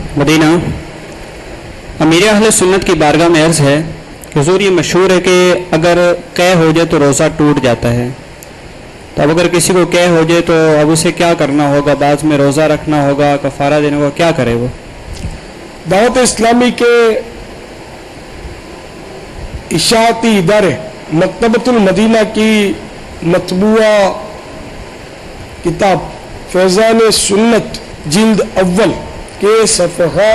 مدینہ امیر اہل سنت کی بارگاہ میں عرض ہے کہ حضور یہ مشہور ہے کہ اگر قے ہو جائے تو روزہ ٹوٹ جاتا ہے، تو اب اگر کسی کو قے ہو جائے تو اب اسے کیا کرنا ہوگا؟ بعض میں روزہ رکھنا ہوگا، کفارہ دینے ہوگا، کیا کرے وہ؟ دعوت اسلامی کے اشاعتی ادارے مکتبۃ المدینہ کی مطبوعہ کتاب فیضان سنت جلد اول کے صفحہ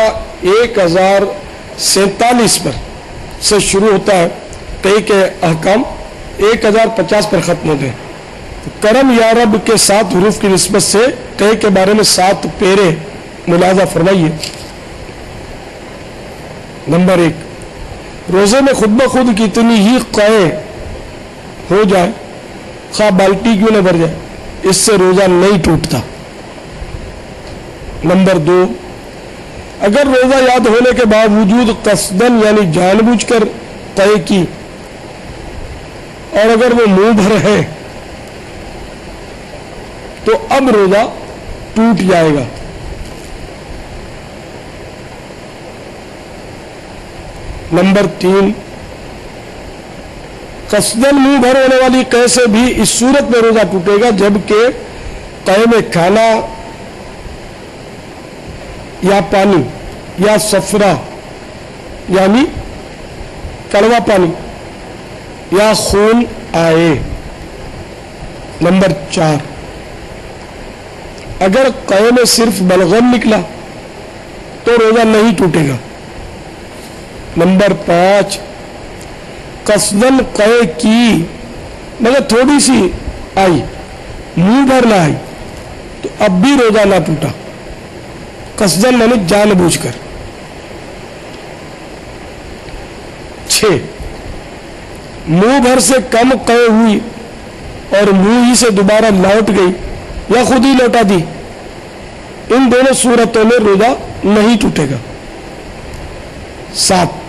1047 پر سے شروع ہوتا ہے، کئی کے احکام 1050 پر ختم ہو گئے۔ کرم یا رب کے 7 حروف کی نسبت سے کئی کے بارے میں 7 پیرے ملاحظہ فرمائیے۔ نمبر 1، روزے میں خود بخود کتنی ہی قے ہو جائے، خواہ بالٹی کیوں نہ بھر جائے، اس سے روزہ نہیں ٹوٹتا۔ نمبر 2، اگر روزہ یاد ہونے کے باوجود قصدن یعنی جان بوجھ کر قے کی اور اگر وہ منہ بھر ہے تو اب روزہ ٹوٹ جائے گا۔ نمبر 3، قصدن منہ بھر ہونے والی قے سے بھی اس صورت میں روزہ ٹوٹے گا جبکہ قے میں کھانا یا پانی یا صفرا یعنی کڑوا پانی یا خون آئے۔ نمبر 4، اگر قے میں صرف بلغم نکلا تو روزہ نہیں ٹوٹے گا۔ نمبر 5، قصدن قے کی مگر تھوڑی سی آئی، منہ بھر نہ آئی، تو اب بھی روزہ نہ ٹوٹا، قصدن یعنی جان بوجھ کر۔ 6، منہ بھر سے کم قے ہوئی اور منہ ہی سے دوبارہ لوٹ گئی یا خود ہی لوٹا دی، ان دونوں صورتوں میں روزہ نہیں ٹوٹے گا۔ 7،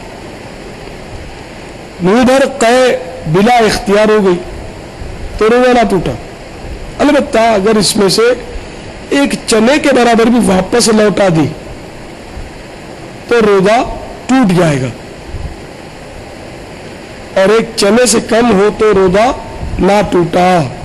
منہ بھر قے بلا اختیار ہو گئی تو روزہ نہ ٹوٹا، البتہ اگر اس میں سے ایک چنے کے برابر بھی واپس لوٹا دی تو روزہ ٹوٹ جائے گا، اور ایک چنے سے کم ہو تو روزہ نہ ٹوٹا۔